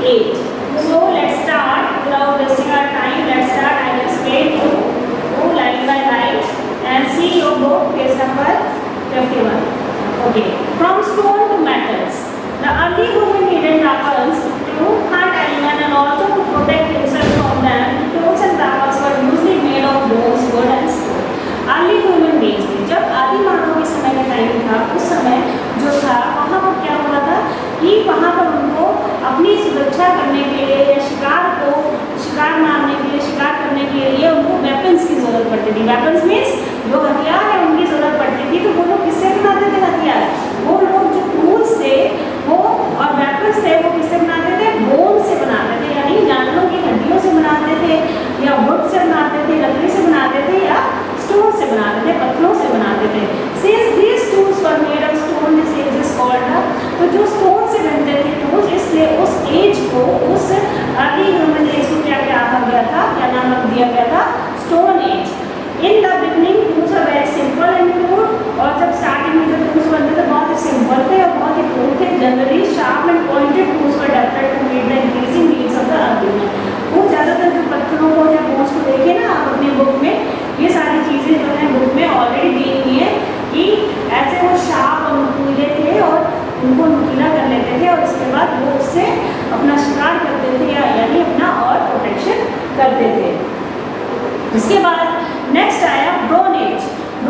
8. So let's start without wasting our time. Let's start. I will explain to you line by line and see your book page number 51. Okay. From stone to metals. The early human needed weapons to hunt animals and also to protect himself from them. Tools and weapons were usually made of bones, wood and stone. Early human beings थे, जब आदि मानव के समय का time था, उस समय जो था वहाँ पर क्या हो रहा था कि वहाँ पर उनको अपनी सुरक्षा करने के लिए या शिकार मारने के लिए, शिकार करने के लिए उनको वेपन्स की ज़रूरत पड़ती थी। वेपन्स मीन्स जो हथियार है उनकी ज़रूरत पड़ती थी। तो वो लोग किससे बनाते थे हथियार? वो लोग जो टूल्स थे वो और वेपन्स थे वो किससे बनाते थे? बोन से बनाते थे, यानी जानवरों की हड्डियों से बनाते थे या वुड से बनाते थे, लकड़ी से बनाते थे या स्टोन से बनाते थे, पत्थरों से बनाते थे। Since these tools were made of stone, this age is called the, तो जो स्टोन से बनते थे टूल्स, इसलिए उस एज को, उस अर्ली ह्यूमन एज को क्या कहा गया था, क्या नाम रख दिया गया था? Stone age. In the beginning tools were very simple and crude, और जब स्टार्टिंग में जो टूल्स बनते थे बहुत ही सिंपल थे और बहुत ही क्रूड थे। Generally sharp and pointed tools were adapted to meet the increasing needs of the early man। वो ज़्यादातर जो पत्थरों को या बोन्स को देखे ना आप अपनी बुक में, ये सारी चीज़ें जो है बुक में ऑलरेडी दी हुई है कि ऐसे वो शार्प और नुकीले थे और उनको नुकीला कर लेते थे और उसके बाद वो उससे अपना शिकार करते थे या यानी अपना और प्रोटेक्शन करते थे। इसके बाद नेक्स्ट आया ब्रोन एज।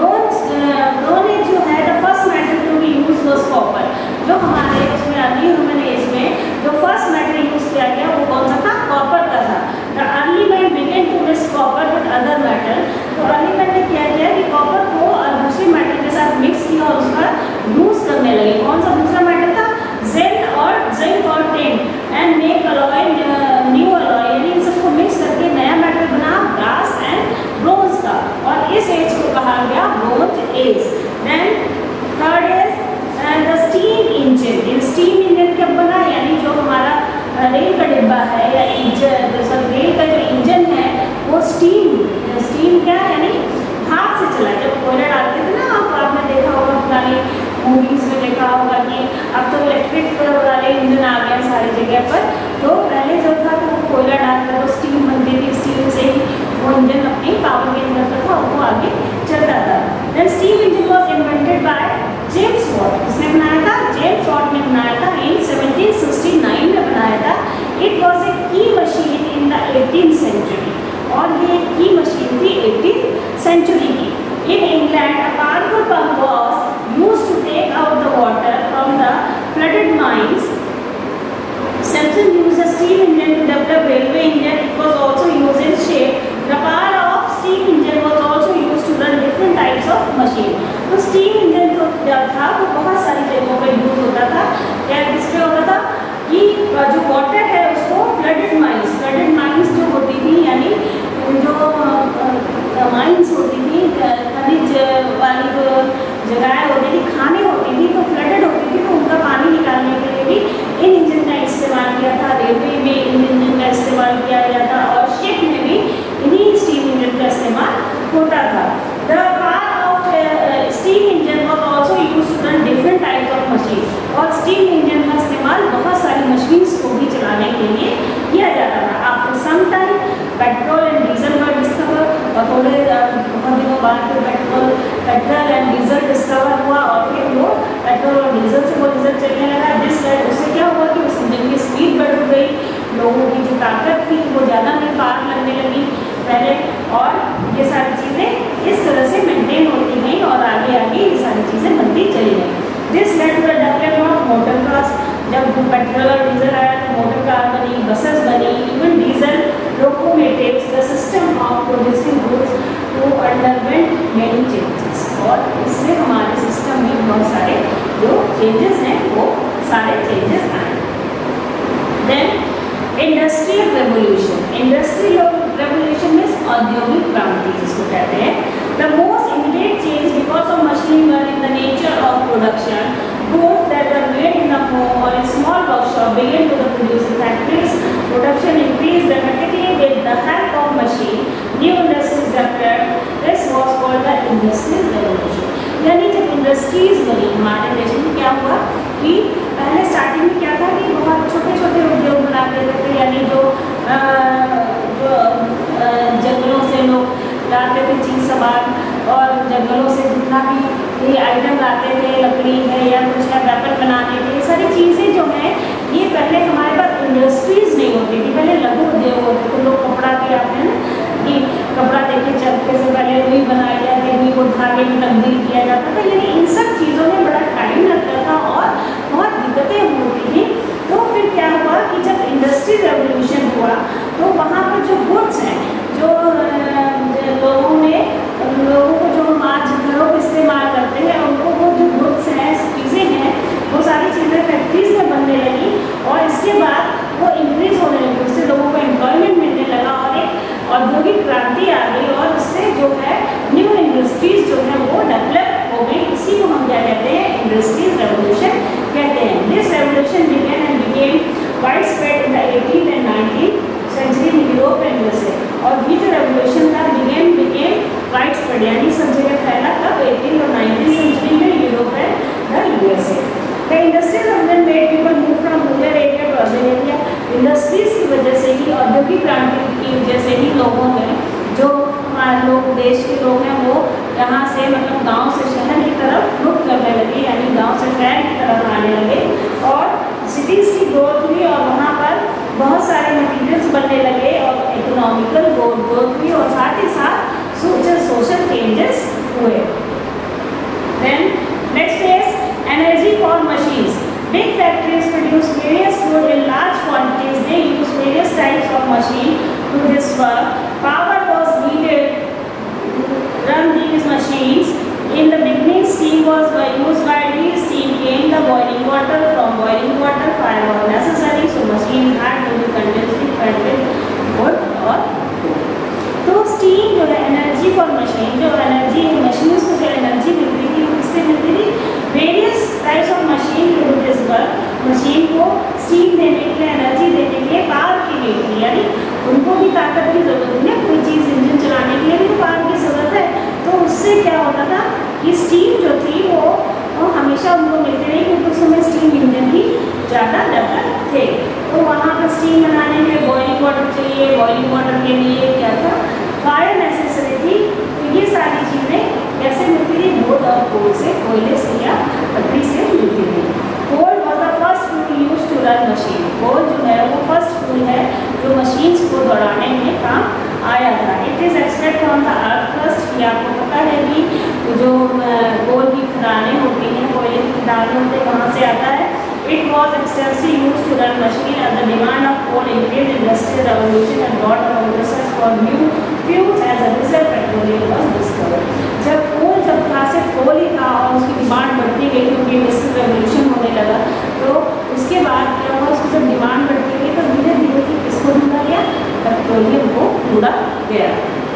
ब्रोन एज जो है the first metal to be used was copper. जो हमारे उसमें अर्ली ह्यूमन एज में जो फर्स्ट मेटल यूज किया गया वो कौन सा था? कॉपर का था। The early man began to mix copper with other metal. तो अर्ली मैन ने क्या किया कि कॉपर को और दूसरी मेटल के साथ मिक्स किया और उसका यूज करने लगे। कौन सा दूसरा मेटल था? जिंक और tin and make alloy new alloy, यानी इन सबको मिक्स करके नया मेटल बना ब्रास एंड ब्रोंज का, और इस एज को कहा गया bronze age. Then third is the steam engine. Steam engine कब बना? यानी जो हमारा रेल का डिब्बा है या इंजन, रेल का जो इंजन है वो स्टीम क्या है? यानी हाथ से चला। जब कोयला डालते थे ना आपने देखा होगा पुरानी मूवीज में देखा होगा कि अब तो इलेक्ट्रिक वाले इंजन आ गए सारी जगह पर। तो पहले जो था तो वो कोयला डालकर तो स्टीम बनती थी, स्टीम से ही वो इंजन अपनी पावर गेन करता था और वो आगे चलता था। Then steam engine was invented by James Watt. किसने बनाया था? जेम्स वॉट ने बनाया था। इन 1769 में बनाया था। इट वॉज ए की machine in the 18th century, और ये की मशीन थी 18th सेंचुरी की। In England, a powerful pump was used to take out the water from the flooded mines. Samson used a steam engine to develop railway engine. It was also used in shape. The power of steam engine was also used to run different types of machine. तो steam engine जो था वो बहुत सारी जगहों पे use होता था। क्या किसपे होता था कि जो वाटर है उसको फ्लडेड माइंस जो होती थी, यानी जो माइंस होती थी, खनिज वाली जो जगह होती थी, खाने होती थी, तो फ्लडेड होती थी, तो उनका पानी निकालने के लिए भी इन इंजन का इस्तेमाल किया था। रेलवे में इन इंजन का इस्तेमाल किया गया था और शिप में भी इन्हीं स्टीम इंजन का इस्तेमाल होता था। The power of steam engine was also use to run different types of machine, और स्टीम इंजन का इस्तेमाल बहुत सारी मशीन्स को भी चलाने के लिए किया जाता था। After some time petrol and diesel were discover, और थोड़े बहुत दिनों बाद फिर पेट्रोल एंड डीजल डिस्कवर हुआ और फिर वो पेट्रोल और डीजल से वो डीजल चलने लगा। उससे क्या हुआ कि उस इंजन की स्पीड बढ़ गई, लोगों की जो ताकत थी वो ज़्यादा में पार लगने लगी पहले, और ये सारी चीज़ें इस तरह से मेंटेन होती गई और आगे आगे ये सारी चीज़ें बनती चली गई। This led to the development of motor cars. जब पेट्रोल और डीजल आया तो मोटर कार बनी, बसेस बनी, even diesel locomotives. The system of producing goods to underwent many changes, और इससे हमारे सिस्टम में बहुत सारे जो चेंजेस हैं वो सारे चेंजेस आए। देन इंडस्ट्रियल रेवोल्यूशन में औद्योगिक क्रांति जिसको कहते हैं। The most immediate change because of machine one in the nature of production, goods that were made in the home or in small workshop began to the produce in factories. Production increased dramatically with the help of machine. New industries developed. This was called the industrial revolution. यानी जब industries बनी हमारे देश में, क्या हुआ कि पहले स्टार्टिंग में क्या था कि बहुत छोटे छोटे उद्योग बनाते थे, वो इंक्रीज होने लगी, उससे लोगों को एम्प्लॉयमेंट मिलने लगा और एक औद्योगिक क्रांति आ गई और उससे जो है न्यू इंडस्ट्रीज जो है वो डेवलप हो गई। इसी को हम क्या कहते हैं, इंडस्ट्रीज रेवोल्यूशन कहते हैं। This revolution began and became wide spread in the 18th and 19th century in Europe and USA. और ये जो रेवोल्यूशन था बिकेम वाइड स्प्रेड यानी सब जगह फैला कब, 18th और 19th सेंचुरी में Europe and the USA. The industries revolution made people move from rural area to urban area. Industries की वजह से ही, औद्योगिक क्रांति की वजह से ही लोगों में, जो हमारे लोग देश के लोग हैं वो यहाँ से मतलब गांव से शहर की तरफ रुख करने लगे, यानी गांव से शहर की तरफ आने लगे और सिटीज़ की ग्रोथ हुई और वहाँ पर बहुत सारे मटीरियल्स बनने लगे और इकोनॉमिकल ग्रोथ हुई और साथ ही साथ सोशल चेंजेस हुए। Then next is energy for machines. Big factories produce various food in large quantities. They use various types of machine to this work. Power was needed to run these machines. In the beginning, steam was used widely. Steam came the boiling water. From boiling water, fire was necessary. So machine had to be continuously fed with wood or coal. तो steam जो है energy for machine, जो energy machines को जो energy मिलती थी किससे मिलती थी, various types of machine to do this work. Machine को स्टीम देने के लिए, एनर्जी देने के लिए पावर की नीड थी, यानी उनको भी ताकत की जरूरत है, कोई चीज़ इंजन चलाने के लिए भी तो पावर की जरूरत है। तो उससे क्या होता था कि स्टीम जो थी वो हमेशा उनको मिलती रही क्योंकि उस समय स्टीम इंजन ही ज़्यादा डेवलप थे। तो वहाँ पर स्टीम बनाने के लिए बॉइलिंग वाटर चाहिए, बॉइलिंग वाटर के लिए क्या था, फायर नेसेसरी थी। तो ये सारी चीज़ें कैसे मिलती थी, वुड और कोल से, कोयले से या लकड़ी से मिलती थी। Coal was the first fuel use to run machine. Coal जो है वो फर्स्ट फ्यूल है जो मशीन्स को दौड़ाने में काम आया था। It is extract from the earth crust. ये आपको पता है कि जो कोल की खदानें होती हैं, कोयले की खदानें होती हैं, वहाँ से आता है। It was extensively used to run machine and the demand of coal increased. Industrial revolution and brought about research for new fuels as a result petroleum was discovered. जब था सिर्फ कोल ही था और उसकी डिमांड बढ़ती गई क्योंकि इंडस्ट्रियल रेवोल्यूशन होने लगा, तो उसके बाद क्या हुआ, उसकी जब डिमांड बढ़ती गई तो धीरे धीरे किसको ढूंढा गया, पेट्रोलियम को ढूंढा गया।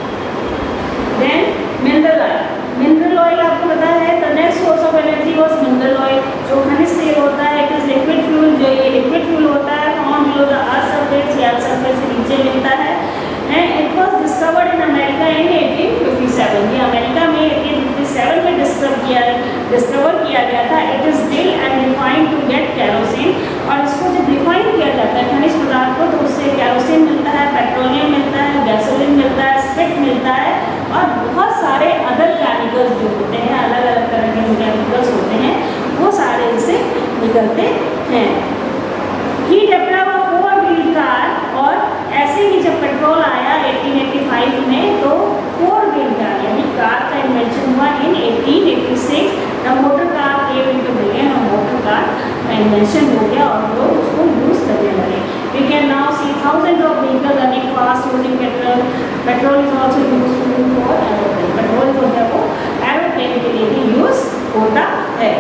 Then mineral oil. Mineral oil आपको पता है the next source of energy was mineral oil. जो खनिज तेल होता है इट इज लिक्विड फ्यूल, जो ये लिक्विड फ्यूल होता है found below the earth surface, या अर्थ सरफेस से नीचे मिलता है। And it was discovered in America in 1857। ये अमेरिका में 1857 में डिस्कवर किया गया था। It is drill and refined to get kerosene. और इसको जब रिफाइन किया जाता है खनिज पदार्थ को, तो उससे कैरोसिन मिलता है, पेट्रोलियम मिलता है, गैसोलीन मिलता है, स्पिरिट मिलता है और बहुत सारे अदर केमिकल्स जो होते हैं, अलग अलग तरह के जो केमिकल्स होते हैं वो सारे इससे निकलते हैं। He develop a 4-wheel car. और ऐसे ही जब पेट्रोल आया 1885 में तो 4-wheel कार यानी कार का इन्वेंशन हुआ in 1886। The motor car came into begin और मोटर कार का इन्वेंशन हो गया और लोग उसको यूज़ करने लगे। We can now see thousand of vehicle running fast using petrol. Petrol is also useful for aeroplane. Petrol जो है वो एरोप्लेन के लिए भी यूज़ होता है।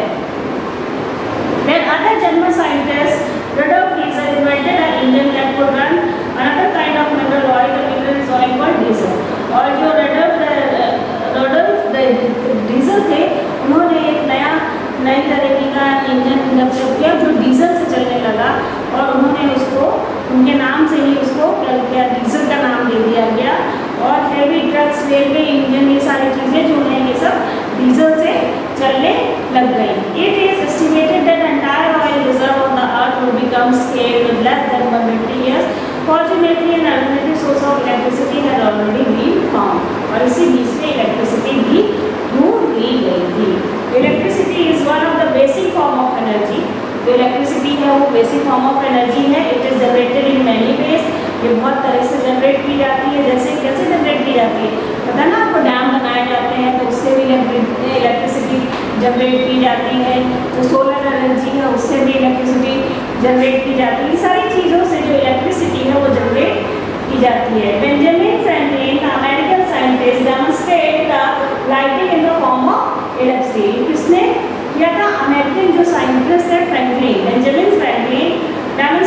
Then other German scientists Rudolf Diesel invented an engine that could run another kind of mineral oil. The mineral is oil called diesel. और जो Rudolf डीजल थे उन्होंने एक नई तरीके का इंजन डेवलप किया जो डीजल से चलने लगा और उन्होंने उसको उनके नाम से ही उसको क्या डीजल का नाम दे दिया गया। और हेवी ट्रक्स, रेलवे इंजन, ये सारी चीज़ें जो हैं ये सब डीजल से चलने लग गई। It is estimated that entire oil reserve on the earth will become scaled with less than 150 years. Fortunately, an alternative source of electricity had already been found. और इसी बीच में इलेक्ट्रिसिटी भी ढूंढ ली गई थी। Electricity is one of the basic form of energy. जो electricity है वो बेसिक फॉर्म ऑफ एनर्जी है। It is generated in many ways. ये बहुत तरह से जनरेट की जाती है। जैसे कैसे जनरेट की जाती है पता ना आपको, डैम बनाए जाते हैं तो उससे भी इलेक्ट्रिसिटी जनरेट की जाती है। जो सोलर एनर्जी है उससे भी इलेक्ट्रिसिटी जनरेट की जाती है। सारी चीज़ों से जो इलेक्ट्रिसिटी है वो जनरेट की जाती है। Benjamin Franklin the American scientist demonstrate the lighting in the form of electricity. किसने किया था? अमेरिकन जो साइंटिस्ट है Franklin, Benjamin Franklin demonstrate the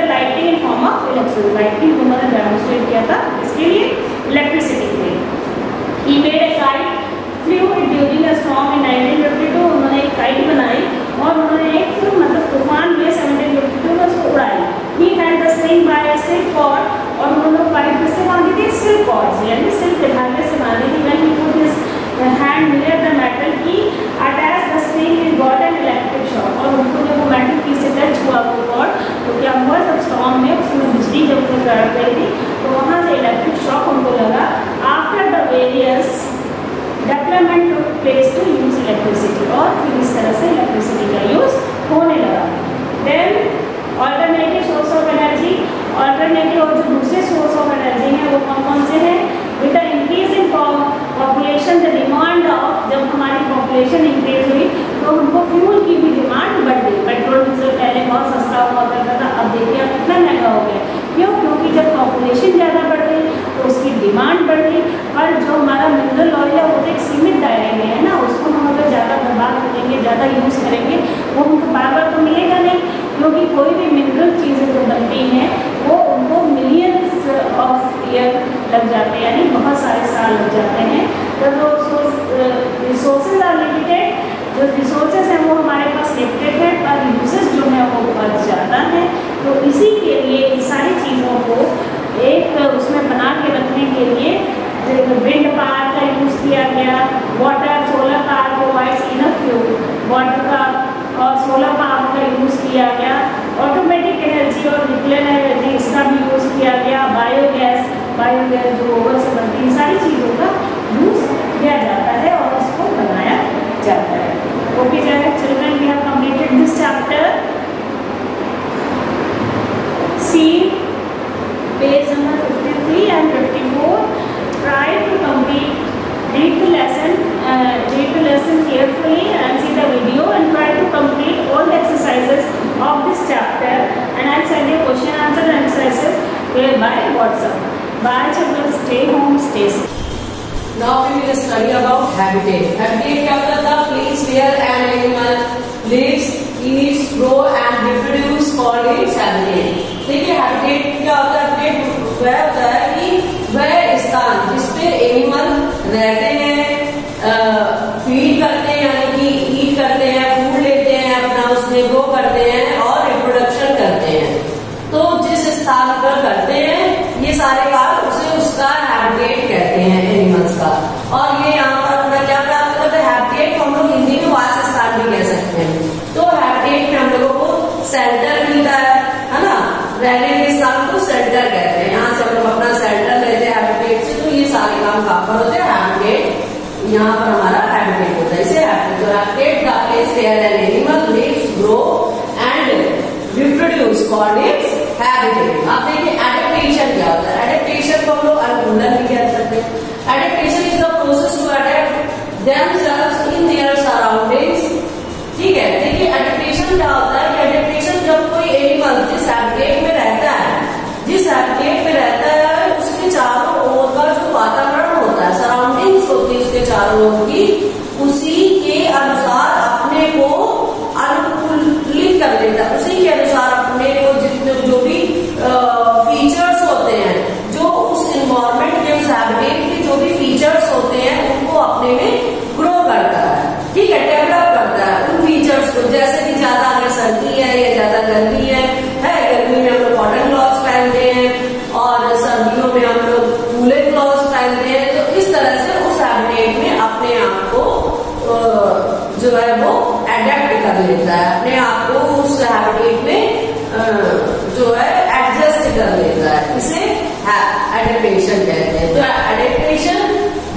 lighting in form of electricity, lighting उन्होंने डेमोन्स्ट्रेट किया था इसके लिए इलेक्ट्रिसिटी के लिए। He made a kite, flew it during a storm in 1952, उन्होंने एक काइट बनाई और उन्होंने एक मतलब तूफान में 1752 में उसको उड़ाई। He had the string by a silk cord, और उन्होंने काइट किससे बांधी थी? सिल्क कॉर्ड से, यानी सिल्क के धागे से बांधी थी। When he put his hand near the metal key, attached the string, he got an electric shock, और उनको जब वो मेटल की से टच हुआ वो कॉर्ड तो क्या हुआ, जब स्टॉर्म में उसमें बिजली जब उनको कड़ गई थी तो वहाँ से इलेक्ट्रिक शॉक उनको लगा। After the various development took place to use electricity, और फिर इस तरह से इलेक्ट्रिसिटी का यूज होने लगा। Then alternative source of energy, alternative और जो दूसरे सोर्स ऑफ एनर्जी हैं वो कौन कौन से हैं? With the increase in population the demand of, जब हमारी पॉपुलेशन इंक्रीज हुई तो उनको फ्यूल की भी डिमांड बढ़ गई। पेट्रोल डीजल पहले बहुत सस्ता हुआ करता था, अब देखिए अब कितना महंगा हो गया। क्यों? क्योंकि जब पॉपुलेशन ज़्यादा बढ़ गई तो उसकी डिमांड बढ़ गई, और जो हमारा मिनरल ऑयल है वो तो एक सीमित दायरे में है ना, उसको हम अगर ज़्यादा बर्बाद करेंगे, ज़्यादा यूज़ करेंगे वो हमको बार बार तो मिलेगा नहीं, क्योंकि कोई भी मिनरल चीज़ें जो बनती हैं वो उनको मिलियंस ऑफ ईयर लग जाते हैं, यानी बहुत सारे साल लग जाते हैं। तो रिसोर्सेज आर लिमिटेड, जो रिसोर्सेज हैं वो हमारे पास लिमिटेड है, पर यूजेस जो है वो बहुत ज़्यादा है। तो इसी के लिए इन सारी चीज़ों को एक उसमें बना के रखने के लिए विंड पावर का यूज़ किया गया, water solar power provides enough fuel, water का और सोलर पावर का यूज़ किया गया, ऑटोमेटिक एनर्जी और न्यूक्लियर एनर्जी इसका भी यूज़ किया गया, बायोगैस जो गोबर से बनती है, सारी चीज़ों का यूज़ किया जाता है और इसको बनाया जाता है। Okay children, we have completed this chapter. See page number 53 and 54. Try to complete, read the lesson carefully and see the video and try to complete all the exercises of this chapter, and I'll send you question answer exercises by WhatsApp. Bye children, stay home, stay safe. Now we will study about habitat. Habitat क्या होता था? Place where an animal lives, eats, grow and reproduce called its habitat. देखिए habitat क्या होता है? habitat वह होता है कि वह स्थान जिसपे एनिमल रहते हैं, फीड करते हैं यानी कि ईट करते हैं, फूड लेते हैं अपना, उसमें ग्रो करते हैं और रिप्रोडक्शन करते हैं। तो जिस स्थान पर करते हैं ये सारे काम उसे उसका हैबिटेट कहते हैं एनिमल्स का। और ये यहाँ पर अपना क्या प्राप्त करते हैं? हैबिटेट को हम लोग हिंदी में वास स्थान भी कह सकते हैं। तो हैबिटेट में हम लोगों को सेंटर मिलता है ना, रहने के स्थान को सेंटर कहते हैं। यहाँ से हम लोग अपना सेंटर लेते हैं हैबिटेट से, तो ये सारे काम कहाँ पर होते हैं? हैबिटेट, यहाँ पर हमारा हैबिटेट होता है। इसे habitat the place where an animal lives, grow and reproduce called its habitat. आप देखिए एडेप्टेशन क्या होता है? एडेप्टेशन को हम लोग अनुकूलन भी कह सकते हैं। Adaptation is the process to adapt themselves in their surroundings. ठीक है, देखिए एडेप्टेशन क्या होता है? एडेप्टेशन जब कोई एनिमल जिस हैबिटेट में रहता है उसके चारों ओर का जो वातावरण होता है, सराउंडिंग्स होती है उसके चारों ओर की, उसी के अनुसार अपने को अनुकूलित कर लेता है। उसी के अनुसार अपने को जितने जो भी फीचर्स होते हैं, जो उस इन्वायरमेंट के, उस हैबिटेट के जो भी फीचर्स होते हैं उनको अपने में ग्रो करता है। ठीक है, डेवलप करता है उन फीचर्स को। जैसे कि ज्यादा अगर सर्दी है या ज्यादा गर्मी है, गर्मी में हम लोग कॉटन क्लॉथ्स पहनते हैं और सर्दियों में हम लोग वूलन क्लॉथ्स पहनते हैं। तो इस तरह से उस हैबिटेट में अपने आप को जो है वो एडेप्ट कर लेता है, अपने आप को उस हैबिटेट में जो है एडजस्ट कर लेता है। इसे एडेप्टेशन कहते हैं। तो adaptation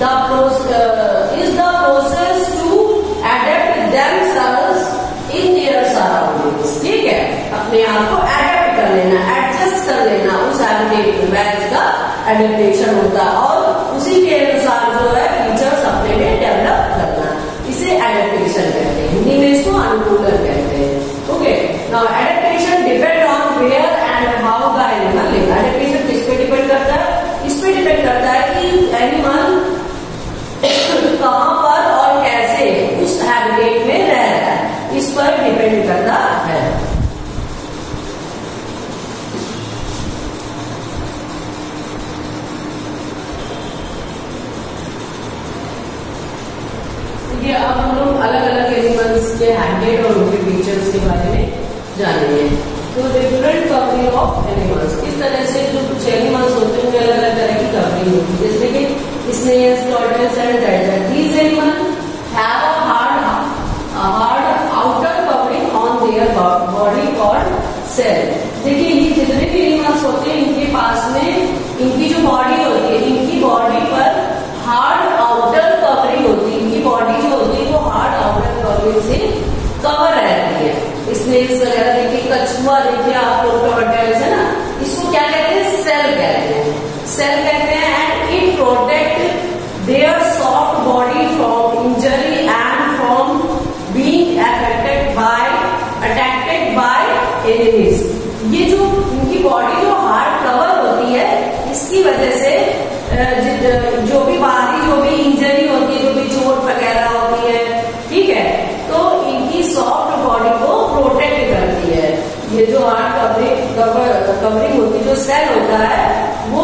is the process to adapt themselves in their surroundings. ठीक है, अपने आप को एडेप्ट कर लेना, एडजस्ट कर लेना उस हैबिटेट में, वह इसका एडेप्टेशन होता है और उसी के अनुसार जो है फीचर्स अपने में डेवलप करना, इसे एडेप्टेशन कहते हैं। हिंदी में इसको अनुकूलन कहते हैं। Okay, now adaptation depend on where and how the animal live. Adaptation किस पे डिपेंड करता है? इस पे डिपेंड करता है कि एनिमल कहां पर और कैसे उस हैबिटेट में रह रहा है, इस पर डिपेंड करता है। अलग अलग एनिमल्स के हैबिटेट और उनके फीचर्स के बारे में जानेंगे। तो डिफरेंट कवरिंग ऑफ एनिमल्स, इस तरह से जो कुछ एनिमल्स होते हैं अलग अलग तरह की कवरिंग होती है, जैसे कि snails, tortoise and rat. These animals have a hard outer covering on their body called shell. देखिए ये जितने भी एनिमल्स होते हैं इनके पास में इनकी जो बॉडी होती है, इनकी बॉडी पर हार्ड आउटर कवरिंग होती है। इनकी बॉडी जो होती है वो हार्ड आउटर कवरिंग से कवर रहती है। स्नेल्स वगैरह देखिए, कछुआ देखिए आप लोग, टॉर्टोइज है ना, इसको क्या कहते हैं? सेल कहते हैं, सेल कहते हैं। And it protect their soft body from injury and from being attacked by enemies. ये जो इनकी बॉडी जो हार्ड कवर होती है, इसकी वजह से जो भी बाहरी जो भी इंजरी होती है, जो भी चोट वगैरह होती है, ठीक है, तो इनकी सॉफ्ट बॉडी को प्रोटेक्ट करती है। ये जो हार्ड कवरिंग होती है, जो सेल होता है, वो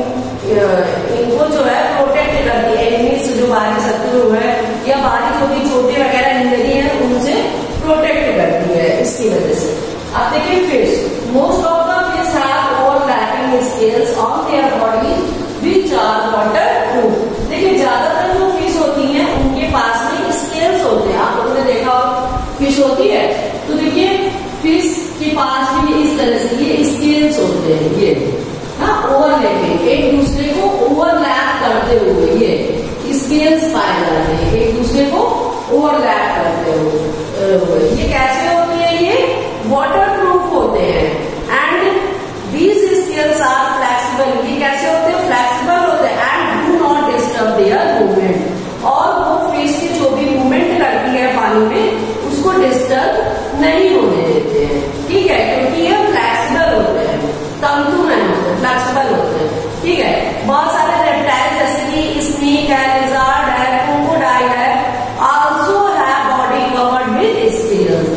इनको जो है प्रोटेक्ट करती है एनिमीज, जो बाहरी शत्रु है या बाहरी जो भी चोटें वगैरह इंजरी है उनसे प्रोटेक्ट करती है। इसकी वजह से आप देखिए fish, most of the fish have overlapping scales on their bodies which are waterproof. देखिए ज्यादातर जो फिश होती हैं उनके पास में स्केल्स होते हैं। आप लोगों ने देखा फिश होती है, तो देखिए फिश के पास भी इस तरह से ये स्केल्स होते हैं, ये हाँ ओवरलैपिंग, एक दूसरे को ओवरलैप करते हुए ये स्केल्स पाए जाते हैं, एक दूसरे को ओवरलैप करते हुए। ये कैसे होती है? ये वाटरप्रूफ होते हैं। And these scales are flexible. ये कैसे होते हैं? फ्लेक्सिबल होते हैं। And do not disturb their movement. और वो फिश की जो भी मूवमेंट करती है पानी में, उसको डिस्टर्ब नहीं होने देते हैं, ठीक है, क्योंकि ये फ्लेक्सिबल होते हैं, तंतु नहीं होते, फ्लेक्सिबल होते हैं, ठीक है। बहुत सारे रेप्टाइल्स जैसे कि स्नेक है, लिजर्ड है, क्रोकोडाइल है, also have body covered with scales.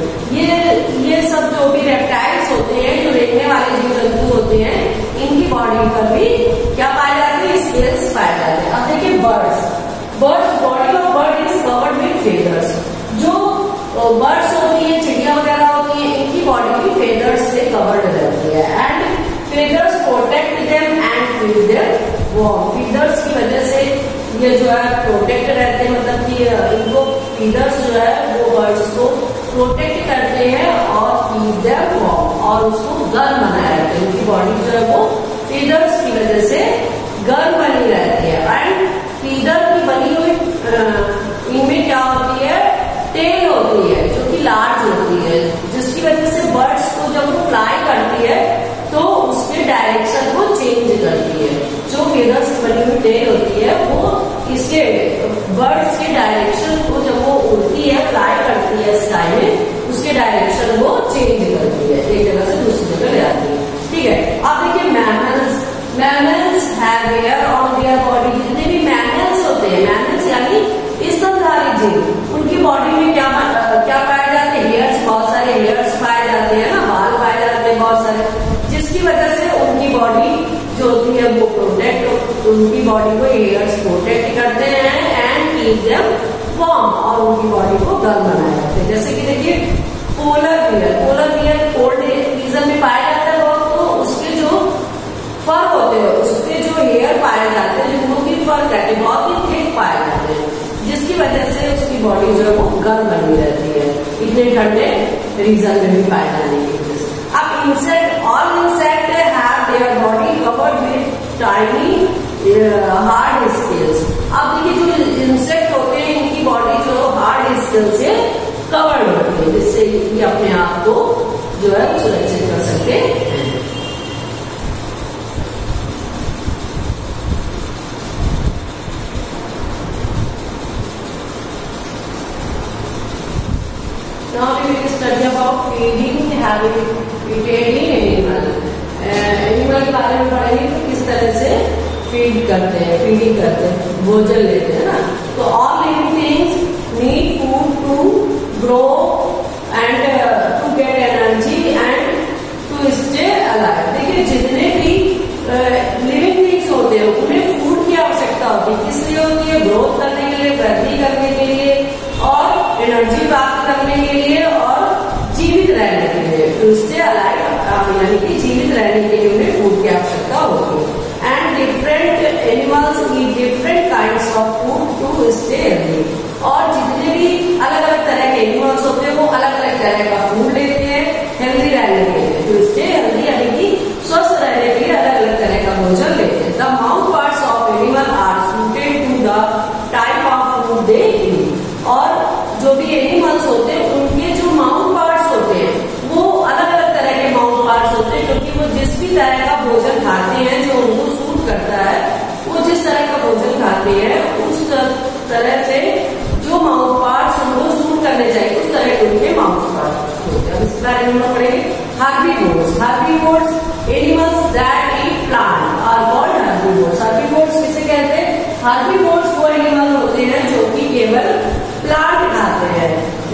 ये सब जो भी रेप्टाइल्स होते हैं, जो रेंगने वाले जीव जंतु होते हैं, इनकी बॉडी पर भी क्या पाए जाते हैं? स्केल्स पाए जाते हैं। अब देखिए birds, body of bird is covered with feathers. जो बर्ड्स होती है, चिड़िया वगैरह होती है, इनकी बॉडी भी फेदर्स से कवर्ड रहती है। And feathers protect them and keep them warm. Feathers की वजह से ये जो है प्रोटेक्ट रहते हैं, मतलब कि इनको फीदर्स जो है वो बर्ड्स को प्रोटेक्ट करते हैं और कीप देम वार्म, और उसको गर्म बनाए रखते हैं। उनकी बॉडी जो है वो फीदर्स की वजह से गर्म बनी रहती है। एंड फीदर की बनी हुई इनमें क्या होती है? टेल होती है, जो कि लार्ज होती है, जिसकी वजह से बर्ड्स को जब वो फ्लाई करती है तो उसके डायरेक्शन को चेंज करती है। जो फेदर्स की बनी हुई टेल होती है वो इसके बर्ड्स के डायरेक्शन को, जब वो उड़ती है, फ्लाई करती है स्काई में, उसके डायरेक्शन को चेंज करती है, एक जगह से दूसरी जगह ले आती है, ठीक है। अब देखिए mammals have hair on their body. जितने भी मैमल्स होते हैं, मैमल्स यानी स्तनधारी जीव, उनकी बॉडी में क्या पाए जाते हैं? हेयर्स, बहुत सारे हेयर्स पाए जाते हैं ना, बाल पाए जाते हैं बहुत सारे, जिसकी वजह से उनकी बॉडी जो होती है वो प्रोटेक्ट, उनकी बॉडी को हेयर्स प्रोटेक्ट करते हैं एंड कीप देम वार्म, और उनकी बॉडी को गर्म बनाए रखते हैं। जैसे कि देखिए पोलर बियर कोल्ड रीजन में पाया जाता है, तो उसके जो फर होते हैं, उसके जो हेयर पाए जाते हैं, जिनको की फर कहते हैं, बहुत ही थिक पाए जाते हैं, जिसकी वजह से उसकी बॉडी जो है वो गर्म बनी रहती है, इतने ठंडे रीजन में भी पाए जाने की वजह से। अब all insect have their body covered with tiny hard scales. अब देखिए जो इंसेक्ट होते हैं, इनकी बॉडी जो हार्ड स्केल से कवर्ड होती है, जिससे ये अपने आप को जो है सुरक्षित कर सकते हैं। Now we will study about feeding habitat in animal. Animal के बारे में पढ़ेंगे कि किस तरह से फीडिंग करते हैं, भोजन लेते हैं ना। तो all living things need food to grow and to get energy and to stay alive. देखिए जितने भी लिविंग थिंग्स होते हैं उन्हें फूड की आवश्यकता होती है। किस लिए होती है? ग्रोथ करने के लिए, वृद्धि करने के लिए और एनर्जी प्राप्त करने के लिए और जीवित रहने के लिए, टू स्टे अलाइव, यानी कि जीवित रहने के लिए उन्हें फूड की आवश्यकता होती है। And different animals eat different kinds of food to stay healthy, और जितने भी अलग अलग तरह के एनिमल्स होते हैं वो अलग अलग तरह का फूड लेते हैं हेल्दी रहने के लिए, टू स्टे हेल्दी, यानी कि स्वस्थ रहने के लिए अलग अलग तरह का भोजन लेते हैं। The mouth parts of animal are suited to the type of food they eat, और जो भी एनिमल्स होते हैं उनके जो माउथ पार्ट्स होते हैं वो अलग अलग तरह के माउथ पार्ट्स होते हैं, क्योंकि वो जिस भी तरह का भोजन खाते हैं जो उनको सूट करता है, वो जिस तरह का भोजन खाते हैं उस तरह से जो माउथ पार्ट्स उनको सूट करने चाहिए उस तरह के उनके माउथ पार्ट्स होते हैं। इसके बारे में हम पढ़ेंगे। Herbivores, herbivores animals that eat plant are called herbivores. Herbivores किसे कहते हैं? हर्बीवोर्स वो एनिमल होते हैं जो कि केवल प्लांट खाते हैं,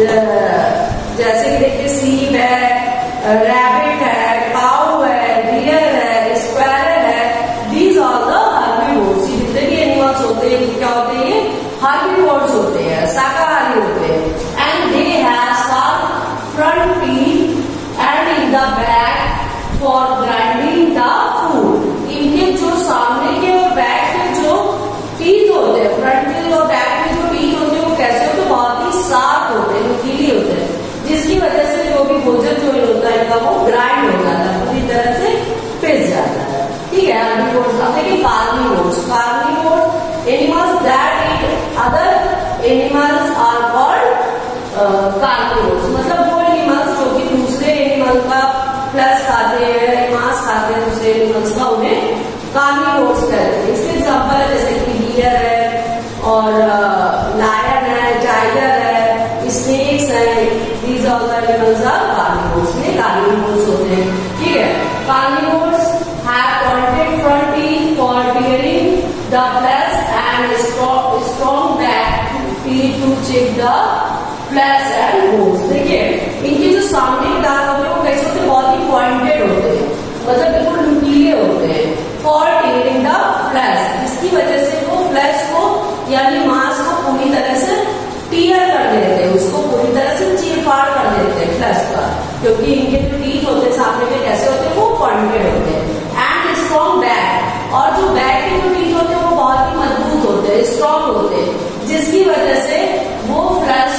जैसे कि देखिए सीप है, रैबिट है, काऊ है, डियर है, स्क्वायरल है, दीज आर द हर्बीवोर्स। जितने भी एनिमल्स होते हैं क्या होते हैं? हर्बीवोर्स होते हैं, शाकाहारी होते हैं। And they have sharp front teeth and in the back for grinding the food. इनके जो सामने के और बैक के जो टीथ होते हैं, फ्रंट टीथ और बैक में जो टीथ होते हैं वो कैसे होते हैं? बहुत ही शार्प होते हैं, नुकीले होते हैं, जिसकी वजह से जो भी भोजन जो होता है इनका वो ग्राइंड हो जाता है, पूरी तरह से पिस जाता है। ठीक है। हर्बीवोर्स। अब देखिए carnivores. Carnivores animals that eat other animals are called carnivores, मतलब वो एनिमल्स जो कि दूसरे एनिमल का फ्लैश खाते हैं, मांस खाते हैं दूसरे एनिमल्स का, उन्हें कार्निवोर्स कहते हैं। इसके एग्जाम्पल है जैसे कि डियर है और लायन है, टाइगर है, स्नेक्स है, these all the animals are carnivores. ये कार्निवोर्स होते हैं। ठीक है। Carnivores have pointed front teeth for tearing the flesh and strong back teeth to check the flesh and bones. देखिए इनके जो सामने के दांत होते हैं वो कैसे होते हैं? बहुत ही पॉइंटेड होते हैं, मतलब बिल्कुल नुकीले होते हैं। फॉर टीयरिंग द फ्लैश, इसकी वजह से वो फ्लैश को यानी मांस को पूरी तरह से टीयर कर देते हैं, उसको पूरी तरह से चीरफाड़ कर देते हैं फ्लैश का, क्योंकि इनके जो टीथ होते हैं सामने के कैसे होते हैं? वो पॉइंटेड होते हैं। एंड स्ट्रॉन्ग बैक, और जो बैक के जो टीथ होते हैं वो बहुत ही मजबूत होते हैं, स्ट्रॉन्ग होते हैं, जिसकी वजह से वो फ्लैश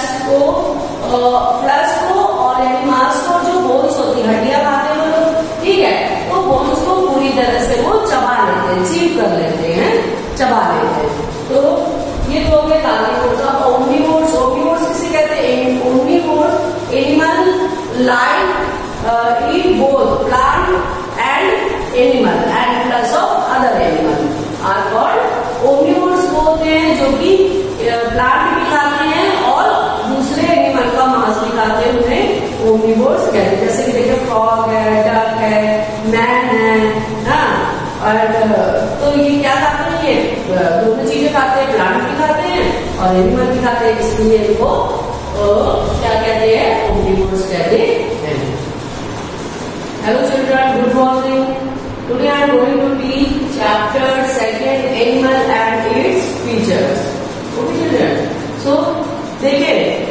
को और यानी मांस को जो बोन्स होती है, हड्डियां खाते हैं लोग, ठीक है, तो बोन्स को पूरी तरह से वो चबा लेते हैं, चीप कर लेते हैं, चबा लेते हैं। तो ये तो हो गए कार्निवोर्स। अब ओमनिवोर्स। ओमनिवोर्स किसे कहते हैं? Omnivores animal like eat both plant and animal and flesh of other animal are called omnivores. वो होते हैं जो कि प्लांट भी खाते हैं और दूसरे एनिमल का मांस भी खाते हैं, उन्हें ओमनिवोर्स कहते हैं। जैसे कि देखिए फ्रॉग है, डक है, मैन है, और तो ये क्या खाते हैं? ये दोनों चीजें खाते हैं, प्लांट भी खाते हैं और एनिमल भी खाते हैं, इसलिए इनको क्या कहते हैं? ओमनिवोर्स कहते हैं। Hello children, good morning. Today I am going to teach chapter 2 animal and its features. Okay children, so देखिए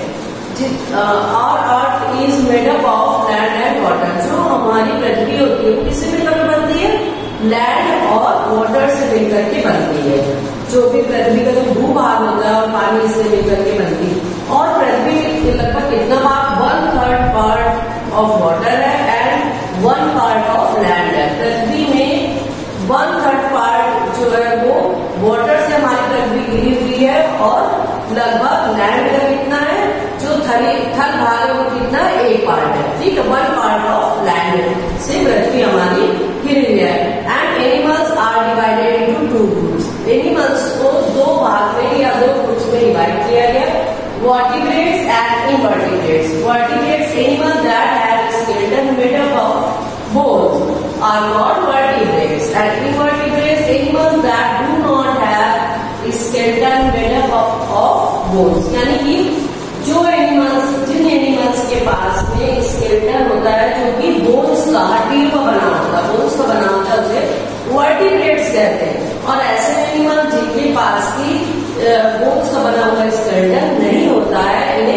our earth is made up of land and water। जो हमारी पृथ्वी होती है वो किससे मिलकर बनती है? लैंड और वाटर से मिलकर के बनती है। जो भी पृथ्वी का जो भूभाग होता है और पानी से मिलकर के बनती है। और पृथ्वी में लगभग कितना भाग? 1/3 पार्ट ऑफ वाटर है एंड 1 पार्ट ऑफ लैंड है। पृथ्वी में 1/3 पार्ट जो है वो वाटर से हमारी पृथ्वी घिरी हुई है और लगभग लैंड का कितना है? जो थल भाग है वो कितना? 1 पार्ट है। ठीक है। 1 पार्ट ऑफ लैंड से पृथ्वी हमारी घिरी हुई है। And animals are divided into 2 groups. Animals को 2 भाग में या 2 ग्रुप्स में डिवाइड किया गया, vertebrates and invertebrates. Vertebrates animal that have skeleton made up of bones are called vertebrates and invertebrates animals that do not have skeleton made up of bones. यानी कि जो एनिमल्स, जिन एनिमल्स के पास में skeleton होता है जो कि बोन्स का, हड्डियों का बना होता है, बोन्स का बना होता है, उसे वर्टिब्रेट्स कहते हैं। और ऐसे एनिमल जिनके पास की बोन्स का बना हुआ स्केलेटन नहीं होता है, इन्हें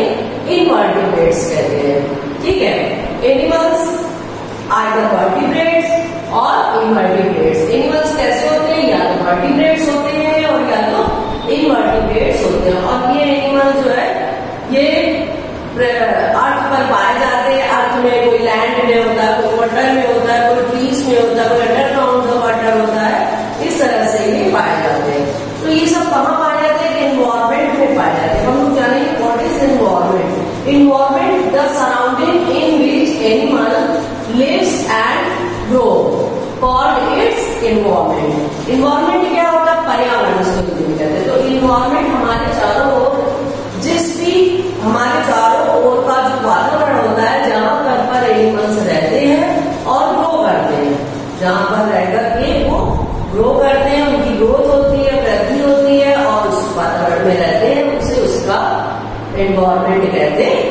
इनवर्टिब्रेट्स कहते हैं। ठीक है, एनिमल्स आइदर वर्टिब्रेट्स और इनवर्टिब्रेट्स। एनिमल्स कैसे होते हैं, या तो वर्टिब्रेट्स होते हैं और या तो इनवर्टिब्रेट्स होते हैं। और ये एनिमल जो है ये अर्थ पर पाए जाते हैं। अर्थ में कोई लैंड में होता है, कोई वाटर में होता है, कोई ट्रीज में होता है, कोई अंडरग्राउंड वाटर होता है। इस तरह से ये पाए जाते हैं। तो ये सब कहाँ पाए जाते हैं, इन्वायरमेंट में पाए जाते हैं। हम जानेंगे what is environment. Environment the surrounding in which animal lives and grow called its environment. Environment क्या होता है, पर्यावरण इसको कहते हैं। तो इन्वायरमेंट हमारे चारों ओर, जिस भी हमारे चारों ओर का जो वातावरण होता है, जहाँ पर एनिमल्स रहते हैं और ग्रो करते हैं, जहाँ पर रहकर के वो ग्रो करते हैं, उनकी ग्रोथ होती है, वृद्धि होती है और उस वातावरण में रहते हैं, उसे उसका एनवायरमेंट कहते हैं।